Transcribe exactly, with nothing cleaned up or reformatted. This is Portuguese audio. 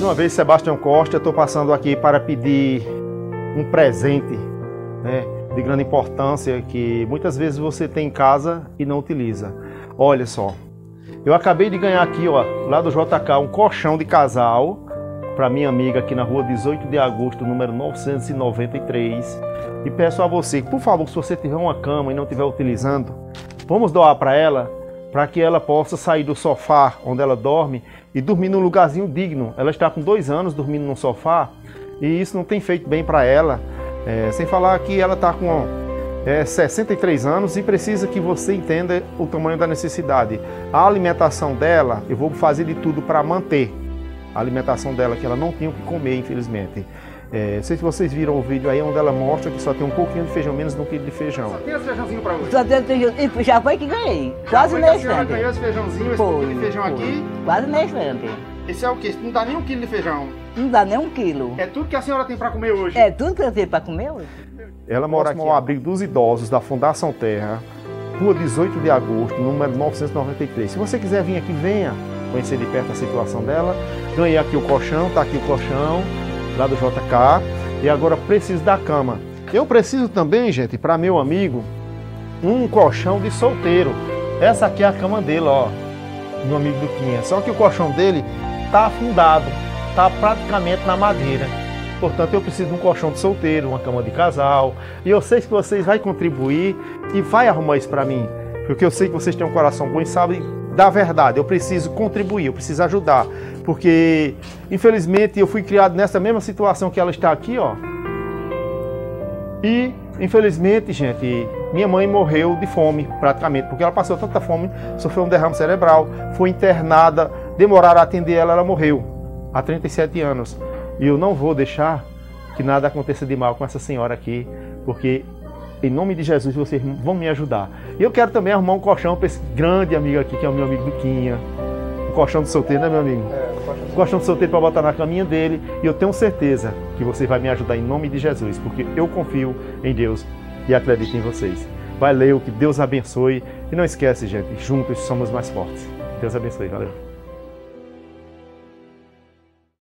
Mais uma vez, Sebastião Costa, estou passando aqui para pedir um presente, né, de grande importância que muitas vezes você tem em casa e não utiliza. Olha só, eu acabei de ganhar aqui, ó, lá do J K, um colchão de casal para minha amiga aqui na rua dezoito de agosto, número novecentos e noventa e três. E peço a você, por favor, se você tiver uma cama e não estiver utilizando, vamos doar para ela, para que ela possa sair do sofá onde ela dorme e dormir num lugarzinho digno. Ela está com dois anos dormindo num sofá e isso não tem feito bem para ela. É, sem falar que ela está com é, sessenta e três anos e precisa que você entenda o tamanho da necessidade. A alimentação dela, eu vou fazer de tudo para manter a alimentação dela, que ela não tinha o que comer, infelizmente. É, não sei se vocês viram o vídeo aí onde ela mostra que só tem um pouquinho de feijão, menos de um quilo de feijão. Só tem esse feijãozinho para hoje? Só tem feijão. E já foi que ganhei. Quase nesse instante. A senhora ganhou esse feijãozinho, esse pouquinho de feijão foi. Aqui? Quase nesse instante. Esse é o quê? Não dá nem um quilo de feijão? Não dá nem um quilo. É tudo que a senhora tem para comer hoje? É tudo que eu tenho para comer hoje. Ela mora aqui no abrigo dos idosos da Fundação Terra, rua dezoito de agosto, número novecentos e noventa e três. Se você quiser vir aqui, venha conhecer de perto a situação dela. Ganhei aqui o colchão, tá aqui o colchão, lá do J K. E agora preciso da cama. Eu preciso também, gente, para meu amigo, um colchão de solteiro. Essa aqui é a cama dele, ó, meu amigo Duquinha. Só que o colchão dele tá afundado, tá praticamente na madeira. Portanto, eu preciso de um colchão de solteiro, uma cama de casal. E eu sei que vocês vão contribuir e vai arrumar isso para mim. Porque eu sei que vocês têm um coração bom e sabem da verdade. Eu preciso contribuir, eu preciso ajudar. Porque, infelizmente, eu fui criado nessa mesma situação que ela está aqui, ó. E, infelizmente, gente, minha mãe morreu de fome, praticamente. Porque ela passou tanta fome, sofreu um derrame cerebral, foi internada, demoraram a atender ela, ela morreu. Há trinta e sete anos. E eu não vou deixar que nada aconteça de mal com essa senhora aqui, porque em nome de Jesus vocês vão me ajudar. E eu quero também arrumar um colchão para esse grande amigo aqui, que é o meu amigo Duquinha. Um colchão de solteiro, né, meu amigo? É, um colchão de, colchão de solteiro para botar na caminha dele. E eu tenho certeza que você vai me ajudar em nome de Jesus, porque eu confio em Deus e acredito em vocês. Valeu, que Deus abençoe. E não esquece, gente, juntos somos mais fortes. Deus abençoe, valeu.